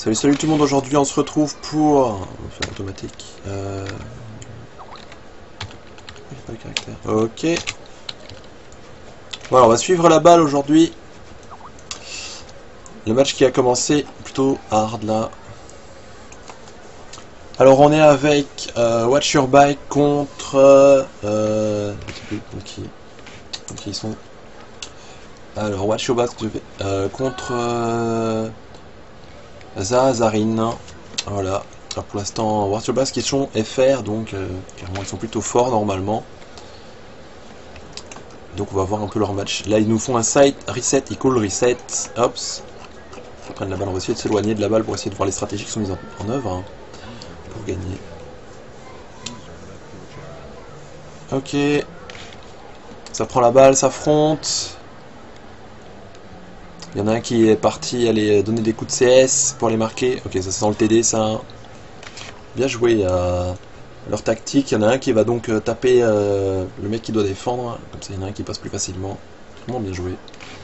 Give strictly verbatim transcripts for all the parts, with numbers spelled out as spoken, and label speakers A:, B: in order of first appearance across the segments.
A: Salut, salut tout le monde, aujourd'hui on se retrouve pour... On va faire automatique. Euh... Il n'y a pas le caractère. Ok. Voilà, on va suivre la balle aujourd'hui. Le match qui a commencé plutôt hard là. Alors on est avec euh, Watch Your Bike contre... Euh... Je sais plus contre qui. Contre qui ils sont. Alors Watch Your Bike euh, contre... Euh... Zazarin. Voilà. Alors pour l'instant, Watch Your Bike qui sont F R, donc euh, clairement ils sont plutôt forts normalement. Donc on va voir un peu leur match. Là ils nous font un side reset, equal reset. Hops. Ils prennent la balle, on va essayer de s'éloigner de la balle pour essayer de voir les stratégies qui sont mises en, en œuvre hein, pour gagner. Ok. Ça prend la balle, s'affronte. Il y en a un qui est parti aller donner des coups de C S pour les marquer. Ok, ça sent le T D ça. Bien joué à leur tactique. Il y en a un qui va donc taper euh, le mec qui doit défendre. Comme ça il y en a un qui passe plus facilement. Vraiment bien joué.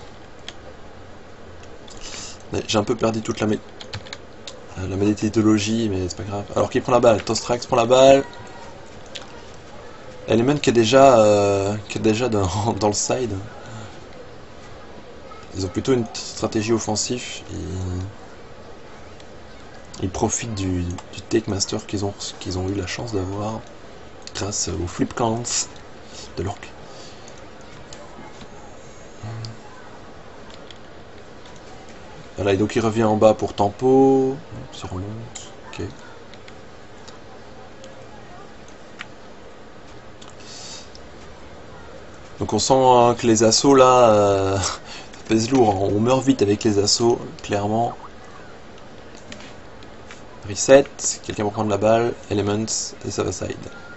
A: J'ai un peu perdu toute la, mé... la méthodologie, mais c'est pas grave. Alors qui prend la balle? Tostrax prend la balle. Element qui est déjà, euh, qui est déjà dans, dans le side. Ils ont plutôt une petite stratégie offensive. Ils, ils profitent du, du Take Master qu'ils ont, qu'ils ont eu la chance d'avoir grâce aux flip counts de l'orc. Voilà, et donc il revient en bas pour tempo. Ça remonte. Ok. Donc on sent hein, que les assauts là, euh, ça pèse lourd. Hein. On meurt vite avec les assauts, clairement. Reset, quelqu'un va prendre la balle, Elements, et ça va side.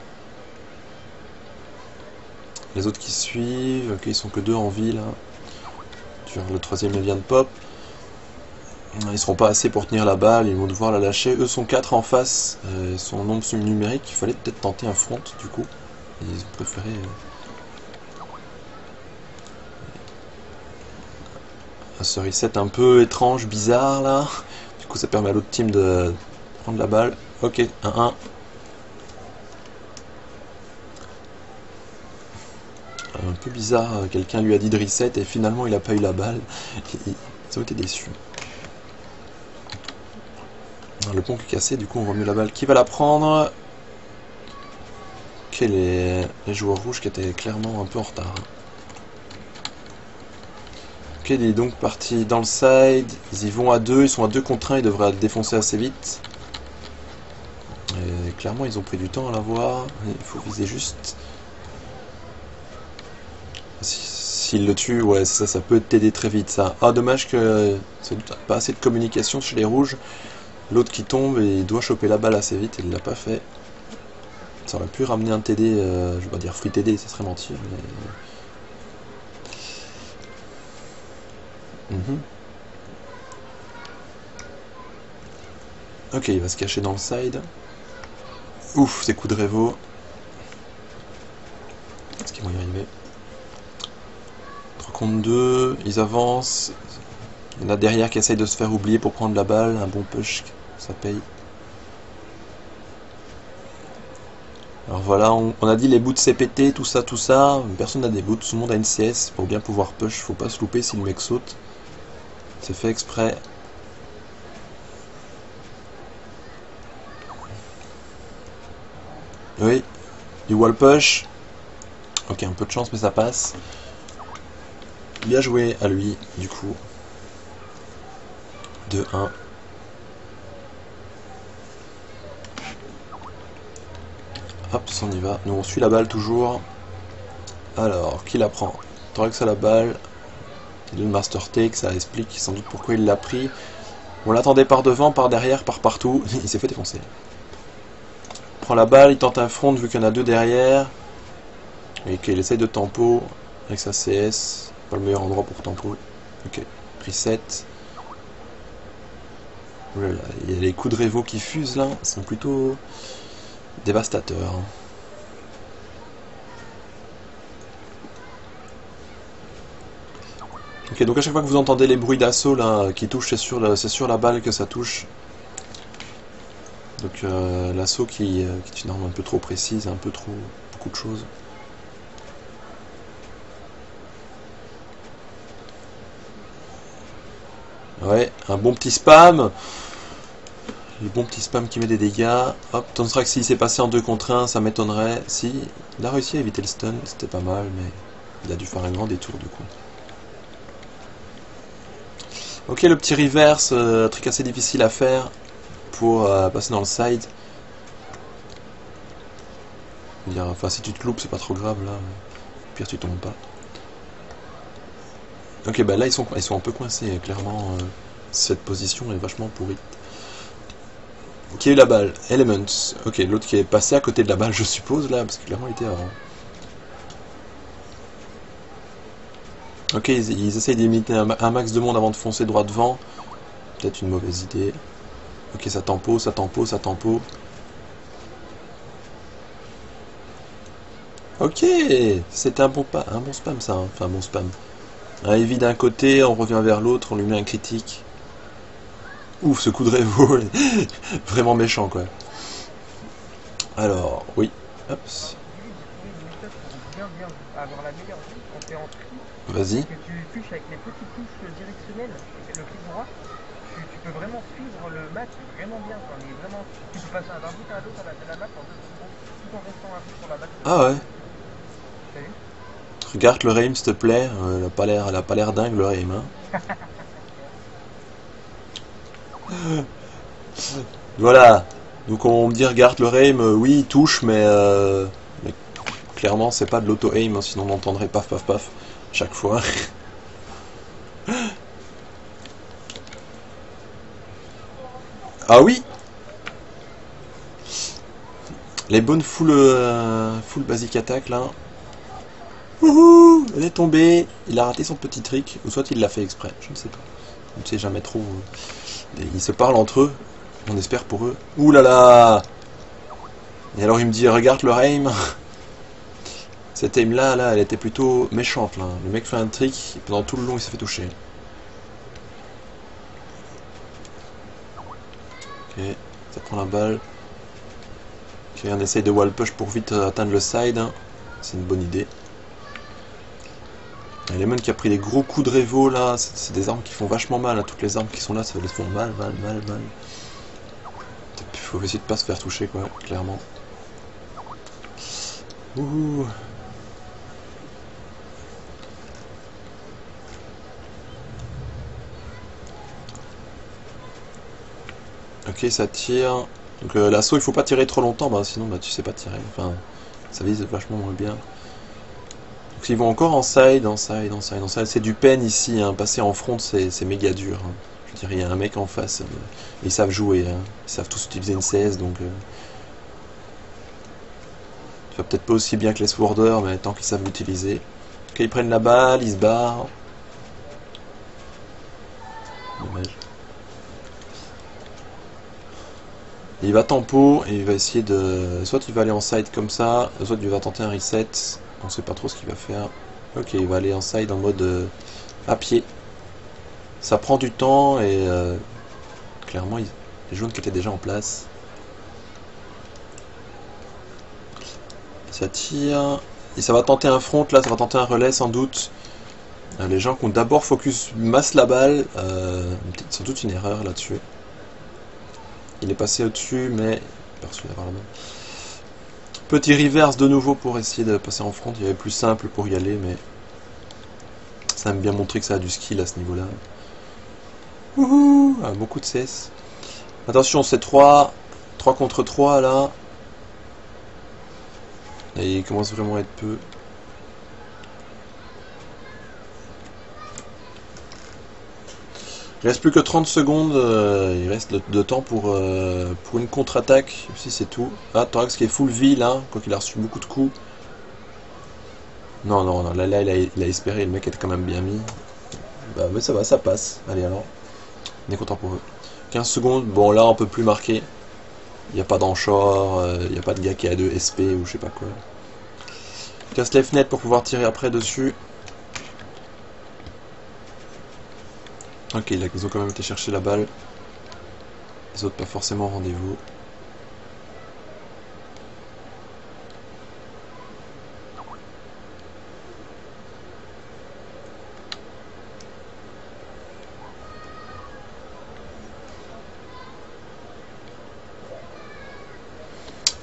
A: Les autres qui suivent, ok, ils sont que deux en vie là. Le troisième vient de pop. Ils seront pas assez pour tenir la balle, ils vont devoir la lâcher. Eux sont quatre en face, euh, ils sont en nombre numérique. Il fallait peut-être tenter un front du coup. Et ils ont préféré. Euh... Ce reset un peu étrange, bizarre là. Du coup ça permet à l'autre team de prendre la balle. Ok, un un. Un peu bizarre, quelqu'un lui a dit de reset et finalement il a pas eu la balle. Ils ont été déçus. Le pont est cassé, du coup on remet la balle. Qui va la prendre? Ok, les, les joueurs rouges qui étaient clairement un peu en retard. Ok, il est donc parti dans le side. Ils y vont à deux, ils sont à deux contre un, ils devraient le défoncer assez vite. Et clairement ils ont pris du temps à l'avoir. Il faut viser juste. S'il le tue, ouais, ça, ça peut t'aider très vite ça. Ah, dommage que c'est pas assez de communication chez les rouges. L'autre qui tombe et il doit choper la balle assez vite, il l'a pas fait. Ça aurait pu ramener un T D, euh, je vais pas dire free T D, ça serait mentir, mais... Mm-hmm. Ok, il va se cacher dans le side. Ouf, ces coups de Revo. Est-ce qu'ils vont y arriver? trois contre deux, ils avancent. Il y en a derrière qui essayent de se faire oublier pour prendre la balle. Un bon push, ça paye. Alors voilà, on, on a dit les boots C P T, tout ça, tout ça. Personne n'a des boots, tout le monde a une C S. Pour bien pouvoir push, faut pas se louper si le mec saute. C'est fait exprès. Oui, du wall push. Ok, un peu de chance, mais ça passe. Bien joué à lui, du coup. deux un. Hop, on y va. Nous on suit la balle toujours. Alors, qui la prend? Torax à la balle. Il a une master take, ça explique sans doute pourquoi il l'a pris. On l'attendait par devant, par derrière, par partout. Il s'est fait défoncer. Il prend la balle, il tente un front vu qu'il y en a deux derrière. Et qu'il essaye de tempo avec sa C S. Pas le meilleur endroit pour tempo. Ok, reset. Voilà, il y a les coups de Revo qui fusent là, ils sont plutôt dévastateurs. Ok, donc à chaque fois que vous entendez les bruits d'assaut là qui touchent, c'est sur, la, c'est sur la balle que ça touche. Donc euh, l'assaut qui, euh, qui est une arme un peu trop précise, un peu trop beaucoup de choses. Ouais, un bon petit spam. Le bon petit spam qui met des dégâts. Hop, Tonstrax s'il s'est passé en deux contre un, ça m'étonnerait. Si, il a réussi à éviter le stun, c'était pas mal, mais il a dû faire un grand détour du coup. Ok, le petit reverse, euh, truc assez difficile à faire pour euh, passer dans le side. Dire, enfin, si tu te loupes, c'est pas trop grave là. Au pire, tu tombes pas. Ok, bah là ils sont, ils sont un peu coincés, clairement. Euh, cette position est vachement pourrie. Qui a eu la balle? Elements. Ok, l'autre qui est passé à côté de la balle, je suppose, là, parce que clairement il était avant. Ok, ils, ils essayent d'imiter un, un max de monde avant de foncer droit devant. Peut-être une mauvaise idée. Ok, ça tempo, ça tempo, ça tempo. Ok, c'était un bon, un bon spam ça, hein. Enfin un bon spam. Un heavy d'un côté, on revient vers l'autre, on lui met un critique. Ouf, ce coup de révo, vraiment méchant quoi. Alors, oui. Hop. Vas-y.
B: Que tu touches avec les petites touches directionnelles, le clic droit, tu, tu peux vraiment suivre le match vraiment bien. Quoi. Mais vraiment, tu peux passer d'un bout à l'autre à la, de la map en deux secondes, tout en restant un peu sur la map.
A: Ah ouais.
B: T'as vu?
A: Regarde le Reim s'il te plaît, euh, elle a pas l'air, elle a pas l'air dingue le Reim. Hein. Voilà. Donc on me dit regarde le Reim, euh, oui il touche mais, euh, mais clairement c'est pas de l'auto-aim, hein, sinon on entendrait paf paf paf chaque fois. Ah oui. Les bonnes full, euh, full basic attack là. Wouhou, elle est tombée. Il a raté son petit trick, ou soit il l'a fait exprès, je ne sais pas. Je ne sais jamais trop. Ils se parlent entre eux, on espère pour eux. Ouh là là. Et alors il me dit regarde le Reim. Cette aim là, là, elle était plutôt méchante là. Le mec fait un trick, et pendant tout le long il s'est fait toucher. Ok, ça prend la balle. Ok, on essaye de wall push pour vite atteindre le side. Hein. C'est une bonne idée. Lemon qui a pris des gros coups de révo là, c'est des armes qui font vachement mal. Hein. Toutes les armes qui sont là, ça les font mal, mal, mal, mal. Il faut essayer de pas se faire toucher quoi, clairement. Ouh. Ok, ça tire. Donc euh, l'assaut, il faut pas tirer trop longtemps, bah, sinon bah, tu sais pas tirer. Enfin, ça vise vachement moins bien. Donc ils vont encore en side, en side, en side, en side. C'est du peine ici, hein. Passer en front, c'est méga dur. Hein. Je veux dire, il y a un mec en face, euh, ils savent jouer, hein. Ils savent tous utiliser une C S, donc... Euh... Ça va peut-être pas aussi bien que les Sworders, mais tant qu'ils savent l'utiliser. Ok, ils prennent la balle, ils se barrent. Dommage. Il va tempo et il va essayer de... Soit il va aller en side comme ça, soit il va tenter un reset. On sait pas trop ce qu'il va faire. Ok, il va aller en side en mode euh, à pied. Ça prend du temps et euh, clairement il... les jaunes qui étaient déjà en place. Ça tire. Et ça va tenter un front là, ça va tenter un relais sans doute. Euh, les gens qui ont d'abord focus masse la balle, euh, sans doute une erreur là-dessus. Il est passé au-dessus, mais perçu d'avoir la balle. Petit reverse de nouveau pour essayer de passer en front. Il y avait plus simple pour y aller, mais ça aime bien montrer que ça a du skill à ce niveau-là. Wouhou, ah, beaucoup de C S. Attention, c'est trois. trois contre trois là. Et il commence vraiment à être peu. Il reste plus que trente secondes, euh, il reste de, de temps pour, euh, pour une contre-attaque, si c'est tout. Ah, Thorax qui est full vie là, quoi qu'il a reçu beaucoup de coups. Non, non, non, là, là il, a, il a espéré, le mec était quand même bien mis. Bah, mais ça va, ça passe. Allez alors, on est content pour eux. quinze secondes, bon là on peut plus marquer. Il n'y a pas d'enchor, il euh, n'y a pas de gars qui a deux S P ou je sais pas quoi. Casse les fenêtres pour pouvoir tirer après dessus. Ok, là, ils ont quand même été chercher la balle. Les autres pas forcément au rendez-vous.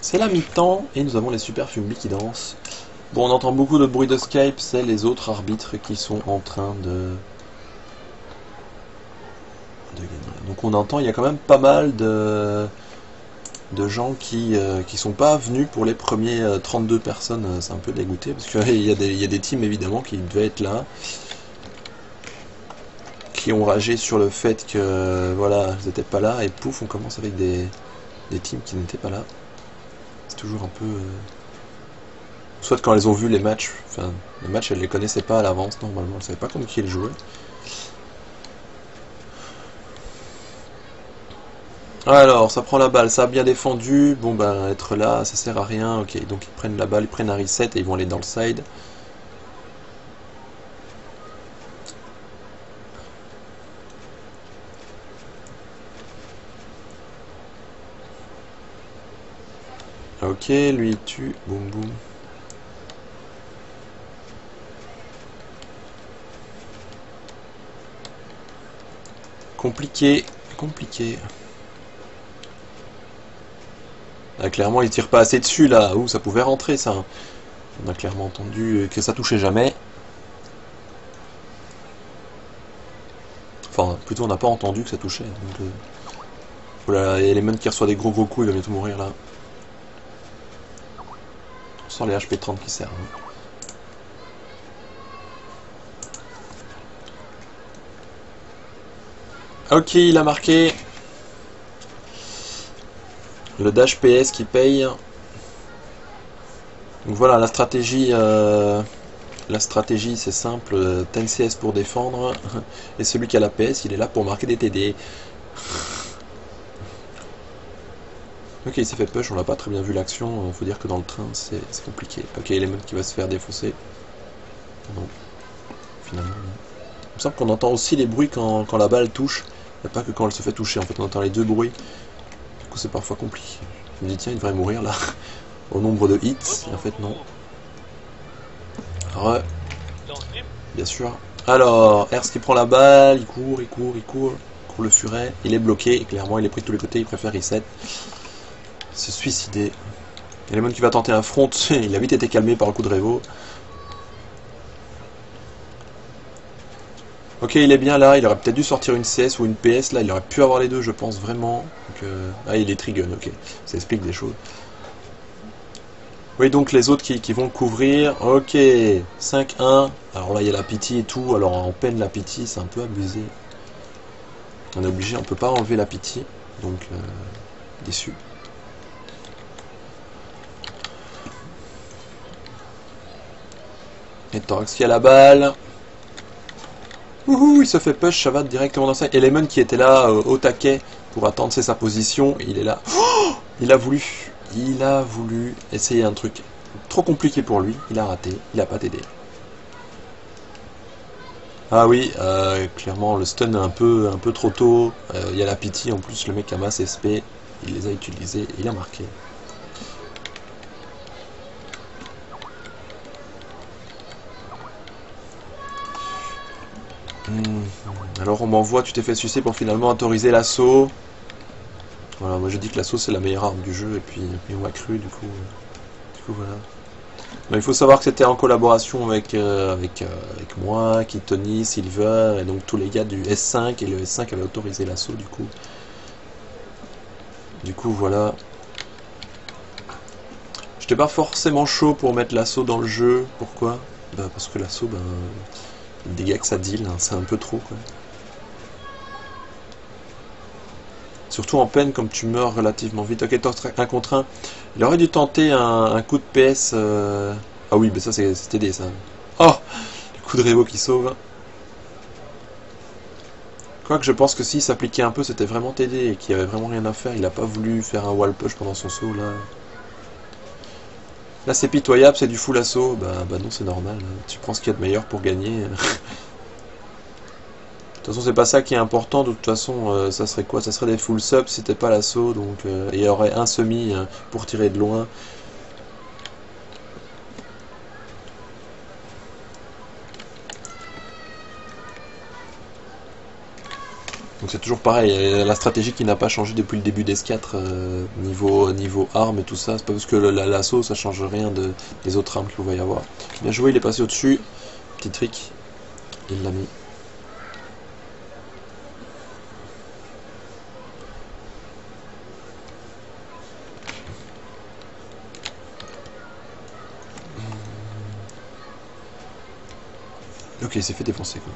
A: C'est la mi-temps et nous avons les super Fumbi qui dansent. Bon, on entend beaucoup de bruit de Skype, c'est les autres arbitres qui sont en train de... de gagner. Donc on entend, il y a quand même pas mal de, de gens qui euh, qui sont pas venus pour les premiers euh, trente-deux personnes. C'est un peu dégoûté parce qu'il y, y, y a des teams évidemment qui devaient être là, qui ont ragé sur le fait que voilà, ils n'étaient pas là et pouf, on commence avec des, des teams qui n'étaient pas là. C'est toujours un peu... Euh... Soit quand elles ont vu les matchs, enfin, les matchs elles les connaissaient pas à l'avance normalement, elles savaient pas contre qui elles jouaient. Alors, ça prend la balle, ça a bien défendu, bon ben être là, ça sert à rien, ok, donc ils prennent la balle, ils prennent un reset et ils vont aller dans le side. Ok, lui il tue, boum boum. Compliqué, compliqué. Ah, clairement il tire pas assez dessus là, ouh ça pouvait rentrer ça. On a clairement entendu que ça touchait jamais. Enfin plutôt on n'a pas entendu que ça touchait. Donc, euh... voilà, Element qui reçoit des gros gros coups, il va bientôt mourir là. On sent les H P trente qui servent. Hein. Ok, il a marqué. Le dash P S qui paye. Donc voilà, la stratégie, euh, la stratégie c'est simple, dix C S pour défendre, et celui qui a la P S, il est là pour marquer des T D. Ok, il s'est fait push, on n'a pas très bien vu l'action, faut dire que dans le train c'est compliqué. Ok, Element qui va se faire défausser. Non, finalement. Il me semble qu'on entend aussi les bruits quand, quand la balle touche, et pas que quand elle se fait toucher, en fait on entend les deux bruits. Du coup c'est parfois compliqué. Je me dis tiens, il devrait mourir là. Au nombre de hits, et en fait non. Re. Bien sûr. Alors, Ers qui prend la balle, il court, il court, il court, il court le furet, il est bloqué, et clairement il est pris de tous les côtés, il préfère reset. Se suicider. Element qui va tenter un front, il a vite été calmé par un coup de Revo. Ok, il est bien là, il aurait peut-être dû sortir une C S ou une P S, là il aurait pu avoir les deux je pense vraiment. Donc, euh... ah il est Trigun, ok, ça explique des choses. Oui, donc les autres qui, qui vont le couvrir. Ok, cinq un. Alors là, il y a la pitié et tout. Alors en peine, la pitié, c'est un peu abusé. On est obligé, on peut pas enlever la pitié. Donc, euh, déçu. Et Thorax qui a la balle. Ouhou, il se fait push, ça va directement dans ça. Element qui était là euh, au taquet pour attendre c'est sa position. Il est là. Oh, il a voulu. Il a voulu essayer un truc trop compliqué pour lui, il a raté, il a pas t'aidé. Ah oui, euh, clairement le stun un peu, un peu trop tôt, euh, il y a la pitié, en plus le mec a masse S P, il les a utilisés, il a marqué. Hmm. Alors on m'envoie, tu t'es fait sucer pour finalement autoriser l'assaut. Voilà, moi je dis que l'assaut c'est la meilleure arme du jeu et puis, et puis on m'a cru du coup. Euh, du coup voilà. Mais il faut savoir que c'était en collaboration avec, euh, avec, euh, avec moi, Kitony, Silver et donc tous les gars du S cinq et le S cinq avait autorisé l'assaut du coup. Du coup voilà. J'étais pas forcément chaud pour mettre l'assaut dans le jeu. Pourquoi? Bah parce que l'assaut, ben, le dégât que ça deal, hein, c'est un peu trop quoi. Surtout en peine comme tu meurs relativement vite. Ok, un contre un. Il aurait dû tenter un, un coup de P S. Euh... Ah oui, mais ça c'est T D ça. Oh, le coup de Revo qui sauve. Quoique je pense que s'il s'appliquait un peu, c'était vraiment T D et qu'il n'y avait vraiment rien à faire. Il n'a pas voulu faire un wall push pendant son saut là. Là c'est pitoyable, c'est du full assaut. Bah, bah non, c'est normal. Tu prends ce qu'il y a de meilleur pour gagner. De toute façon, c'est pas ça qui est important. De toute façon, euh, ça serait quoi? Ça serait des full subs si c'était pas l'assaut. Donc, euh, il y aurait un semi euh, pour tirer de loin. Donc c'est toujours pareil, la stratégie qui n'a pas changé depuis le début d'S quatre, euh, niveau, niveau armes et tout ça, c'est pas parce que l'assaut ça change rien de, des autres armes qu'il pouvait y avoir. Bien joué, il est passé au-dessus, petit trick, il l'a mis. Ok, il s'est fait défoncer quoi.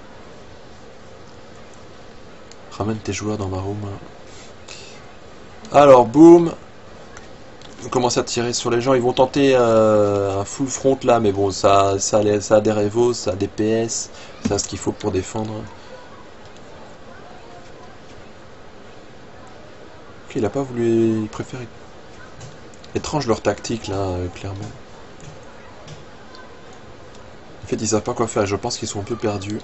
A: Ramène tes joueurs dans ma room. Alors, boum. On commence à tirer sur les gens. Ils vont tenter euh, un full front là, mais bon, ça, ça, a, ça a des révos, ça a des P S, ça a ce qu'il faut pour défendre. Ok, il a pas voulu. Il préfère. Étrange leur tactique là, euh, clairement. En fait, ils savent pas quoi faire. Je pense qu'ils sont un peu perdus.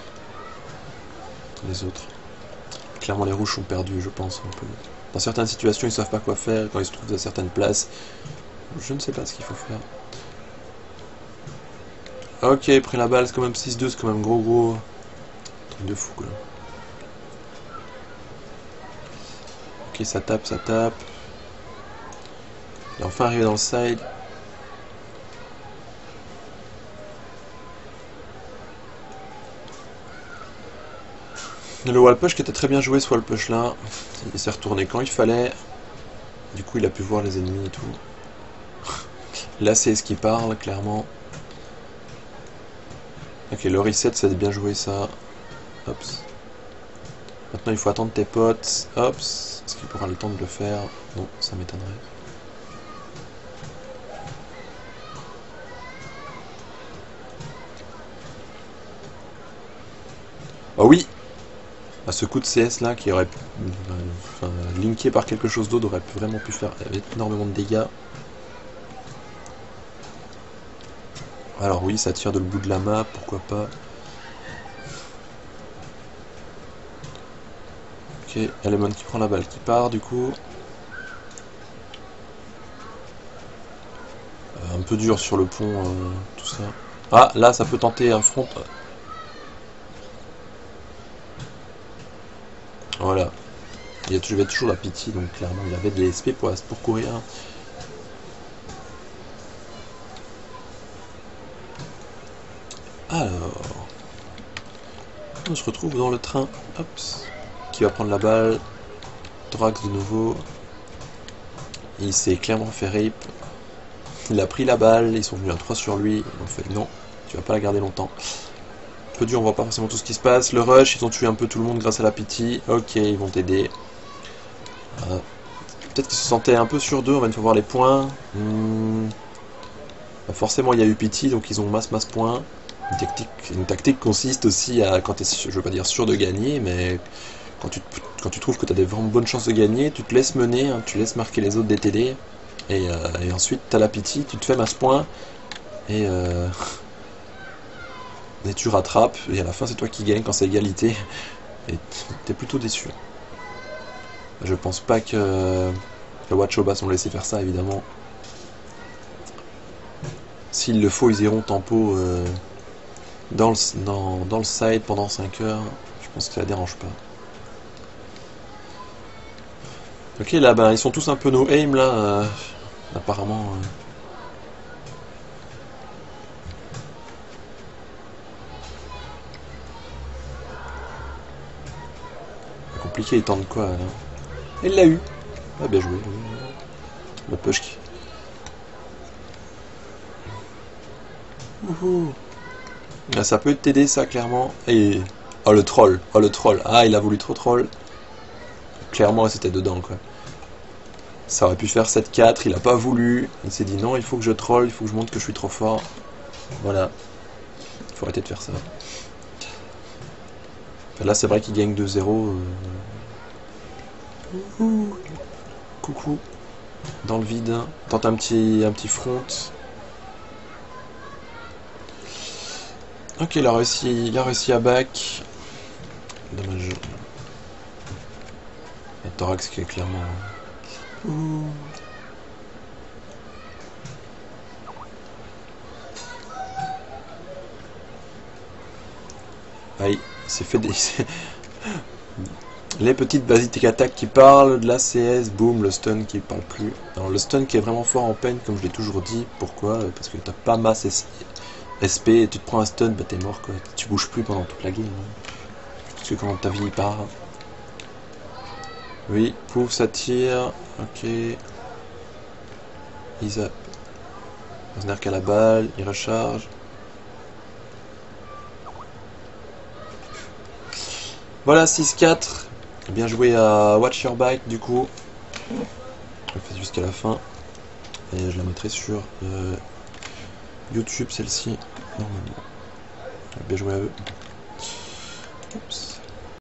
A: Les autres. Clairement, les rouges sont perdus, je pense, un peu. Dans certaines situations, ils savent pas quoi faire quand ils se trouvent à certaines places. Je ne sais pas ce qu'il faut faire. Ok, pris la balle, c'est quand même six deux, c'est quand même gros gros. Truc de fou, quoi. Ok, ça tape, ça tape. Il est enfin arrivé dans le side. Le wall push qui était très bien joué, ce wall push là. Il s'est retourné quand il fallait. Du coup, il a pu voir les ennemis et tout. Là, c'est ce qui parle, clairement. Ok, le reset, ça a bien joué ça. Hops. Maintenant, il faut attendre tes potes. Hops. Est-ce qu'il pourra le temps de le faire? Non, ça m'étonnerait. Oh oui! À ce coup de C S là, qui aurait pu, enfin, linké par quelque chose d'autre, aurait vraiment pu faire énormément de dégâts. Alors oui, ça tire de le bout de la map, pourquoi pas. Ok, Element qui prend la balle, qui part du coup. Euh, un peu dur sur le pont, euh, tout ça. Ah, là ça peut tenter un front. Voilà. Il y avait toujours la pitié, donc clairement il y avait de l'E S P pour, pour courir. Alors, on se retrouve dans le train. Hops. Qui va prendre la balle. Drax de nouveau. Il s'est clairement fait rape. Il a pris la balle, ils sont venus à trois sur lui. Ils ont fait non, tu vas pas la garder longtemps. Peu dur, on voit pas forcément tout ce qui se passe. Le rush, ils ont tué un peu tout le monde grâce à la pitié. Ok, ils vont t'aider. Euh, Peut-être qu'ils se sentaient un peu sur deux, on va une fois voir les points. Hmm. Bah forcément, il y a eu pitié, donc ils ont masse masse points. Une tactique, une tactique consiste aussi à, quand tu es, je veux pas dire sûr de gagner, mais quand tu, quand tu trouves que tu as des vraiment bonnes chances de gagner, tu te laisses mener, hein, tu laisses marquer les autres des T D. Et, euh, et ensuite, tu as la pitié, tu te fais masse points. Et, euh, et tu rattrapes. Et à la fin, c'est toi qui gagne quand c'est égalité. Et t'es plutôt déçu. Je pense pas que le Watch Obas ont laissé faire ça, évidemment. S'il le faut, ils iront tempo euh, dans, le, dans, dans le side pendant cinq heures. Je pense que ça ne dérange pas. Ok, là, ben, ils sont tous un peu no aim, là. Euh, apparemment. Euh. C'est compliqué, ils tentent quoi, là? Il l'a eu. Ah, bien joué. Le push qui... Ouhou. Ah, ça peut t'aider, ça, clairement. Et... Oh, le troll. Oh, le troll. Ah, il a voulu trop troll. Clairement, c'était dedans, quoi. Ça aurait pu faire sept quatre, il a pas voulu. Il s'est dit non, il faut que je troll, il faut que je montre que je suis trop fort. Voilà. Il faut arrêter de faire ça. Enfin, là, c'est vrai qu'il gagne deux zéro. Euh... Coucou. Dans le vide. Tente un petit, un petit front. Ok, il a réussi, il a réussi à back. Dommage. Le thorax qui est clairement... Ouh. Aïe, il s'est fait des... Les petites basiques attaques qui parlent, de la C S, boum, le stun qui parle plus. Alors le stun qui est vraiment fort en pain, comme je l'ai toujours dit. Pourquoi? Parce que t'as pas masse S P et tu te prends un stun, bah t'es mort quoi. Tu bouges plus pendant toute la game. Parce que quand ta vie part. Oui, pouf, ça tire. Ok. Isa. Osner qui a la balle, il recharge. Voilà, six quatre. Bien joué à Watch Your Bike du coup. Je fais jusqu'à la fin. Et je la mettrai sur euh, YouTube celle-ci. Normalement. Bien joué à eux. Oups.